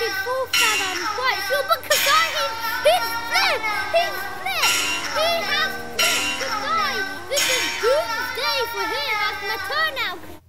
24 fell, I'm quite sure. But Kesai, he's flipped! He's flipped! He has flipped! Kesai! This is doomsday for him. That's my turn now.